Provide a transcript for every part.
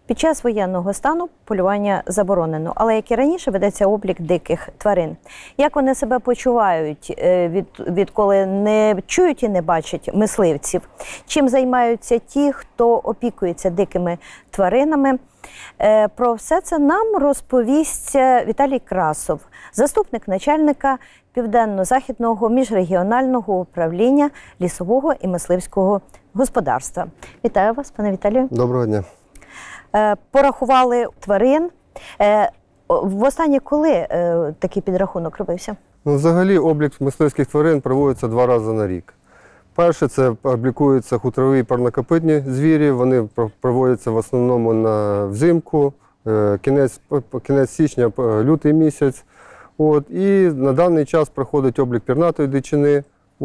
Під час воєнного стану полювання заборонено, але як і раніше ведеться облік диких тварин. Як вони себе почувають, відколи не чують і не бачать мисливців? Чим займаються ті, хто опікується дикими тваринами? Про все це нам розповість Віталій Красов, заступник начальника Південно-Західного міжрегіонального управління лісового і мисливського господарства. Вітаю вас, пане Віталію. Доброго дня. Порахували тварин. Востаннє коли такий підрахунок робився? Взагалі облік мисливських тварин проводиться 2 рази на рік. Перше, це облікуються хутрові і парнокопитні звірі. Вони проводяться в основному взимку, кінець січня, лютий місяць. І на даний час проходить облік пірнатої дичини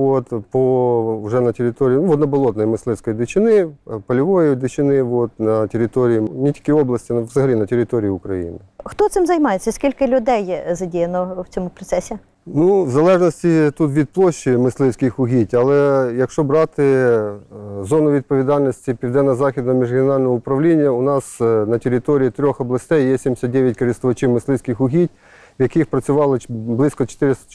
вже на території водноболотної мисливської дичини, польової дичини на території не тільки області, але взагалі на території України. Хто цим займається? Скільки людей задіяно в цьому процесі? В залежності тут від площі мисливських угідь, але якщо брати зону відповідальності Південно-Західного міжрегіонального управління, у нас на території 3 областей є 79 користувачів мисливських угідь, в яких працювало близько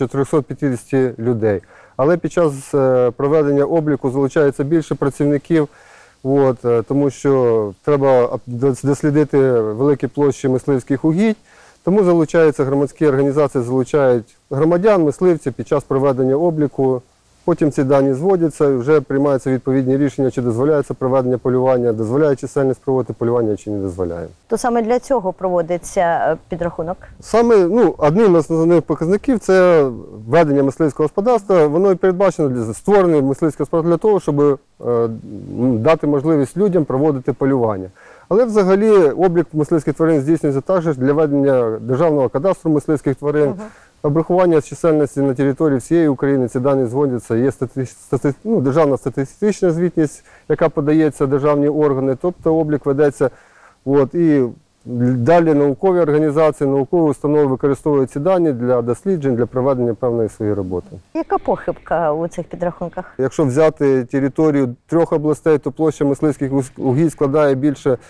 450 людей. Але під час проведення обліку залучається більше працівників, тому що треба дослідити великі площі мисливських угідь. Тому залучаються громадські організації, залучають громадян, мисливців під час проведення обліку. Потім ці дані зводяться і вже приймаються відповідні рішення, чи дозволяється проведення полювання, дозволяє чисельність проводити полювання, чи не дозволяє. То саме для цього проводиться підрахунок? Саме одним з основних показників – це ведення мисливського господарства. Воно і передбачено, створене мисливське господарство для того, щоб дати можливість людям проводити полювання. Але взагалі облік мисливських тварин здійснюється також для ведення державного кадастру мисливських тварин, обрахування чисельності на території всієї України. Ці дані зводяться, є державна статистична звітність, яка подається в державні органи, тобто облік ведеться. І далі наукові організації, наукові установи використовують ці дані для досліджень, для проведення певної своєї роботи. Яка похибка у цих підрахунках? Якщо взяти територію 3 областей, то площа мисливських угідь складає більше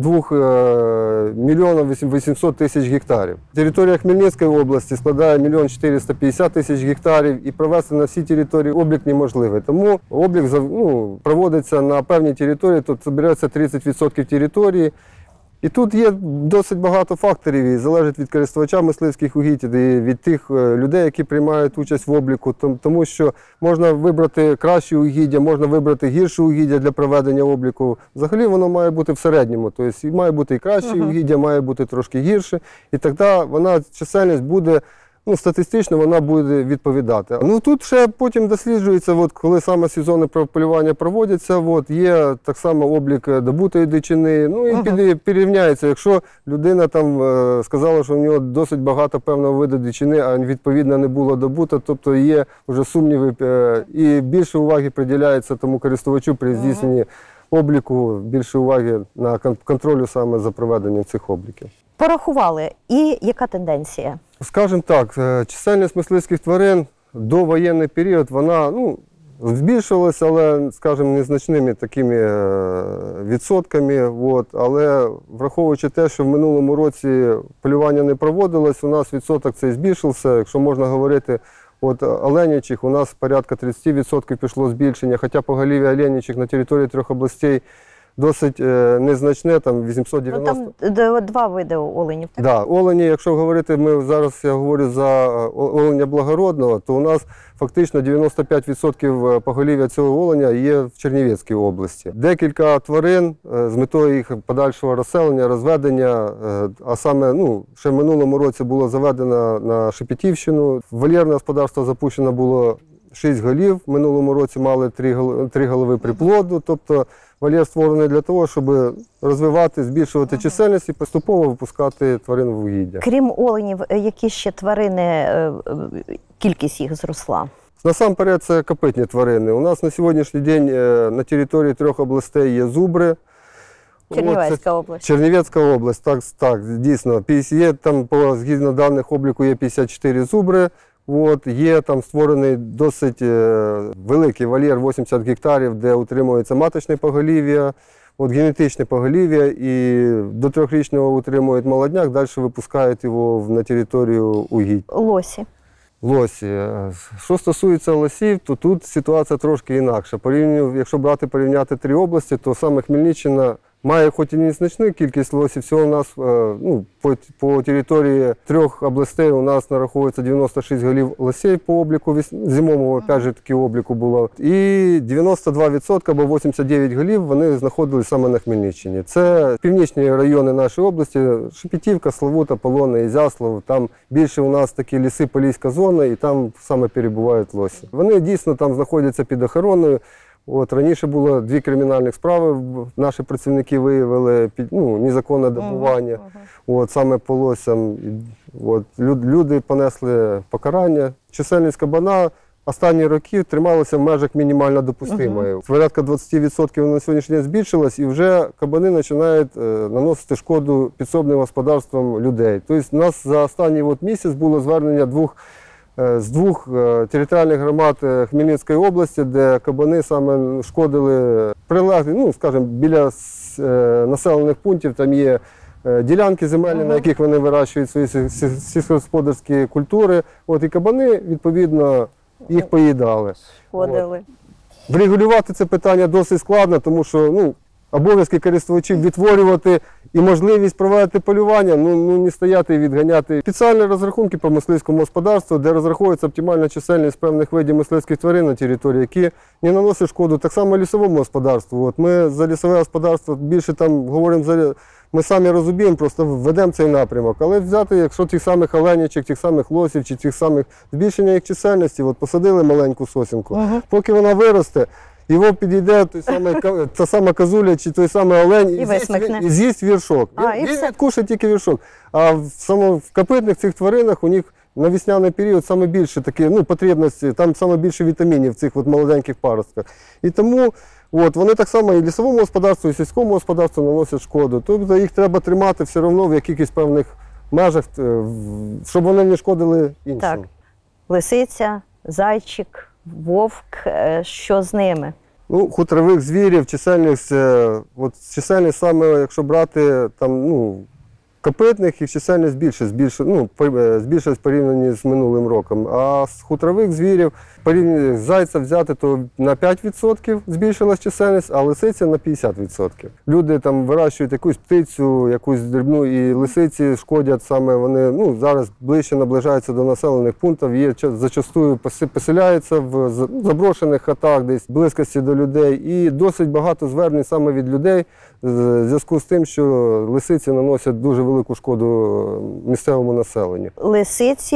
2 мільйонів 800 тисяч гектарів. Територія Хмельницької області складає 1 мільйон 450 тисяч гектарів, і провести на всі території облік неможливий. Тому облік проводиться на певній території, тобто береться 30% території. І тут є досить багато факторів, і залежить від користувача мисливських угідь, і від тих людей, які приймають участь в обліку, тому що можна вибрати кращі угіддя, можна вибрати гірші угіддя для проведення обліку. Взагалі воно має бути в середньому, тобто має бути і кращі угіддя, має бути трошки гірше, і тоді чисельність буде, статистично вона буде відповідати. Тут ще потім досліджується, коли саме сезони полювання проводяться, є так само облік добутої дичини, і порівняється. Якщо людина сказала, що в нього досить багато певного виду дичини, а відповідно не було добуто, тобто є вже сумніви, і більше уваги приділяється тому користувачу при здійсненні обліку, більше уваги на контролю саме за проведенням цих обліків. Порахували. І яка тенденція? Скажімо так, чисельність мисливських тварин до воєнний період, вона збільшилася, але, скажімо, незначними такими відсотками. Але враховуючи те, що в минулому році полювання не проводилось, у нас відсоток цей збільшився. Якщо можна говорити, оленячих у нас порядка 30% пішло збільшення, хоча поголів'я оленячих на території 3 областей досить незначне, 890. Там 2 види оленів, так? Так, олені, якщо говорити, зараз я говорю за оленя благородного, то у нас фактично 95% поголів'я цього оленя є в Чернівецькій області. Декілька тварин з метою їх подальшого розселення, розведення, а саме, ще в минулому році було заведено на Шепетівщину. Вольєрне господарство запущено було 6 голів, в минулому році мали 3 голови приплоду, тобто вольєр створений для того, щоб розвивати, збільшувати чисельність і поступово випускати тварин в угіддя. Крім оленів, які ще тварини, кількість їх зросла? Насамперед це копитні тварини. У нас на сьогоднішній день на території 3 областей є зубри. Чернівецька область. Чернівецька область, так, дійсно. Є там, згідно даних обліку, є 54 зубри. Є там створений досить великий вольєр, 80 гектарів, де утримується маточне поголів'я. от генетичне поголів'я і до 3-річного утримують молодняк, далі випускають його на територію угідь. Лосі. Лосі. Що стосується лосів, то тут ситуація трошки інакша. Якщо порівняти 3 області, то саме Хмельниччина має хоч і незначну кількість лосів, всього у нас по території 3 областей у нас нараховується 96 голів лосей по обліку, зимовому, опять же, таки обліку було. І 92% або 89 голів вони знаходились саме на Хмельниччині. Це північні райони нашої області, Шепетівка, Славута, Полонне, Ізяслав. Там більше у нас такі ліси, поліська зона, і там саме перебувають лосі. Вони дійсно там знаходяться під охороною. Раніше було 2 кримінальних справи, наші працівники виявили незаконне добування, саме по лосям. Люди понесли покарання. Чисельність кабана останні роки трималася в межах мінімально допустимої. Порядка 20% на сьогоднішній день збільшилось, і вже кабани починають наносити шкоду підсобним господарствам людей. Тобто у нас за останній місяць було звернення з 2 територіальних громад Хмельницької області, де кабани саме шкодили прилеглі, скажімо, біля населених пунктів, там є ділянки земельні, на яких вони вирощують свої сільськогосподарські культури. І кабани, відповідно, їх поїдали. Врегулювати це питання досить складно, тому що обов'язки користувачів відтворювати і можливість проводити полювання, не стояти і відганяти. Спеціальні розрахунки по мисливському господарству, де розраховується оптимальна чисельність певних видів мисливських тварин на території, які не наносять шкоду. Так само лісовому господарству. Ми за лісове господарство більше там говоримо, ми самі розуміємо, просто ведемо цей напрямок. Але взяти, якщо тих самих оленячок, тих самих лосів, чи тих самих збільшення їх чисельності, посадили маленьку сосінку, поки вона виросте, його підійде та сама козуля чи той самий олень і з'їсть віршок. Він відкушає тільки віршок. А в копитних цих тваринах у них на весняний період саме більше такі, потребності, там саме більше вітамінів в цих молоденьких паростках. І тому вони так само і лісовому господарству, і сільському господарству наносять шкоду. Тобто їх треба тримати все одно в якихось певних межах, щоб вони не шкодили іншим. Так. Лисиця, зайчик, вовк, що з ними? Хутрових звірів, чисельність саме, якщо брати копитних, їх чисельність збільшилась порівняно з минулим роком. А з хутрових звірів, порівняно з зайця взяти, то на 5% збільшилась чисельність, а лисиця на 50%. Люди там вирощують якусь птицю, якусь дрібну, і лисиці шкодять саме, вони зараз ближче наближаються до населених пунктів, зачастую поселяються в заброшених хатах, десь в близькості до людей. І досить багато звернень саме від людей в зв'язку з тим, що лисиці наносять дуже велику шкоду місцевому населенню. Лисиці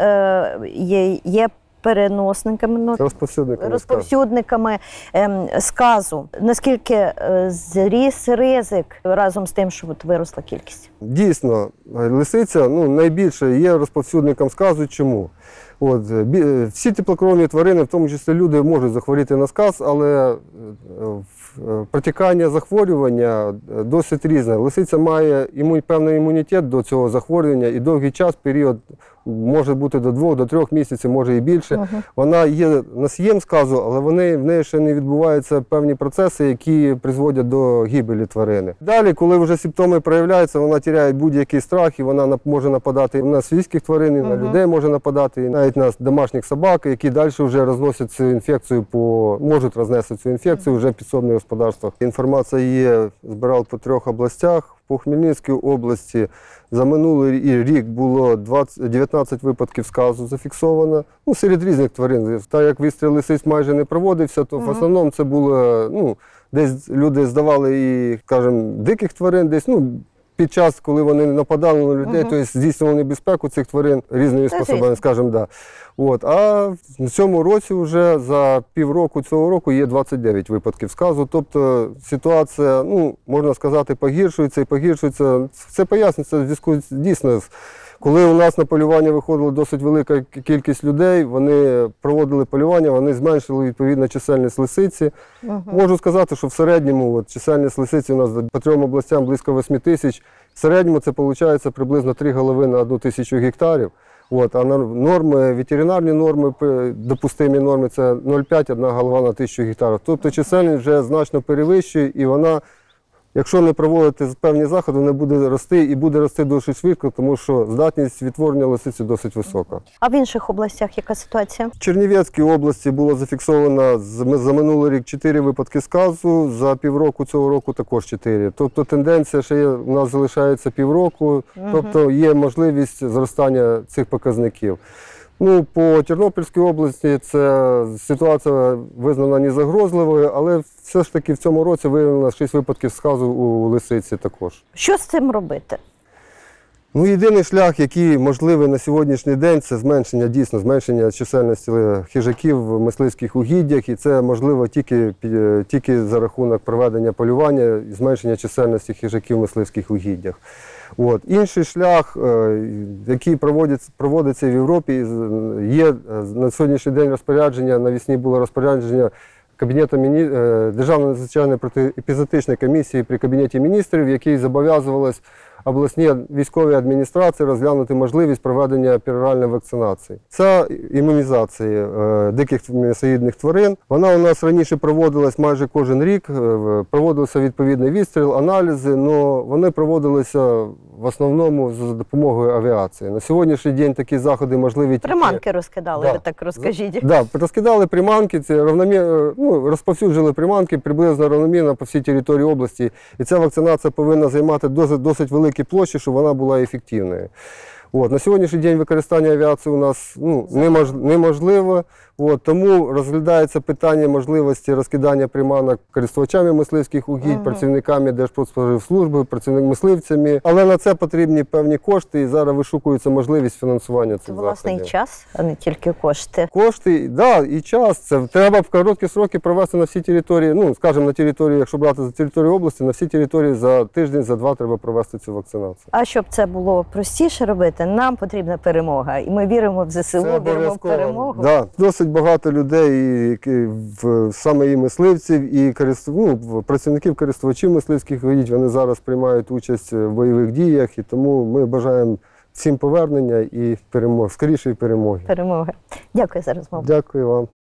є переносниками, розповсюдниками сказу. Наскільки зріс ризик разом з тим, що виросла кількість? Дійсно, лисиця найбільше є розповсюдником сказу. Чому? Всі теплокровні тварини, в тому числі люди, можуть захворіти на сказ, але протікання захворювання досить різне. Лисиця має певний імунітет до цього захворювання і довгий період, може бути до 2-3 місяців, може і більше. Вона є носієм сказу, але в неї ще не відбуваються певні процеси, які призводять до гибелі тварини. Далі, коли вже симптоми проявляються, вона тіряє будь-який страх, і вона може нападати на свійських тварин, і на людей може нападати, і навіть на домашніх собак, які далі вже розносять цю інфекцію, можуть рознести цю інфекцію вже в підсобних господарствах. Інформація є, збирав по 3 областях. По Хмельницькій області за минулий рік було 19 випадків сказу зафіксовано. Серед різних тварин. Так як вистріл лисиць майже не проводився, то в основному це було, десь люди здавали і, скажімо, диких тварин, десь, під час, коли вони нападали на людей, тобто здійснювали небезпеку цих тварин різними способами, скажімо, да. А в цьому році вже за півроку цього року є 29 випадків сказу. Тобто ситуація, можна сказати, погіршується і погіршується. Це пояснюється в зв'язку дійсно. Коли у нас на полювання виходила досить велика кількість людей, вони проводили полювання, вони зменшили відповідно чисельність лисиці. Можу сказати, що в середньому чисельність лисиці у нас по 3 областям близько 8 тисяч. В середньому це виходить приблизно 3 голови на 1 тисячу гектарів. А норми, ветеринарні норми, допустимі норми – це 0,5 – 1 голова на 1000 гектарів. Тобто чисельність вже значно перевищує, і вона якщо не проводити певні заходи, вона буде рости і буде рости досить швидко, тому що здатність відтворення лисиці досить висока. А в інших областях яка ситуація? В Чернівецькій області було зафіксовано за минулий рік 4 випадки сказу, за півроку цього року також 4. Тобто тенденція ще є, у нас залишається півроку, тобто є можливість зростання цих показників. Ну, по Тернопільській області це ситуація визнана незагрозливою, але все ж таки в цьому році виявлено 6 випадків сказу у лисиці також. Що з цим робити? Ну, єдиний шлях, який можливий на сьогоднішній день, це зменшення, дійсно, зменшення чисельності хижаків в мисливських угіддях, і це можливо тільки за рахунок проведення полювання і зменшення чисельності хижаків в мисливських угіддях. От. Інший шлях, який проводиться в Європі, є на сьогоднішній день розпорядження, навесні було розпорядження Кабінету Державної надзвичайної протиепізотичної комісії при Кабінеті міністрів, який зобов'язувалась обласні військові адміністрації розглянути можливість проведення пероральної вакцинації. Ця імунізація диких м'ясоїдних тварин, вона у нас раніше проводилась майже кожен рік, проводився відповідний відстріл, аналізи, але вони проводилися в основному за допомогою авіації. На сьогоднішній день такі заходи можливі тільки... Приманки розкидали, Да. ви так розкажіть. Да, розкидали приманки, це розповсюджили приманки приблизно рівномірно по всій території області. І ця вакцинація повинна займати досить великі площі, щоб вона була ефективною. От. На сьогоднішній день використання авіації у нас неможливо, тому розглядається питання можливості розкидання приманок користувачами мисливських угідь, працівниками Держпродспоживслужби, працівниками мисливцями. Але на це потрібні певні кошти, і зараз вишукується можливість фінансування цих Це заходів. власне і час, а не тільки кошти. Кошти, да, і час. Це треба в короткі сроки провести на всі території, скажімо, на території, якщо брати за територію області, на всі території за тиждень, за два треба провести цю вакцинацію. А щоб це було простіше робити, нам потрібна перемога. І ми віримо в ЗСУ, віримо в перемогу. Да, досить багато людей, саме і мисливців, і працівників користувачів мисливських угідь, вони зараз приймають участь в бойових діях, і тому ми бажаємо всім повернення і скорішої перемоги. Перемоги. Дякую за розмову. Дякую вам.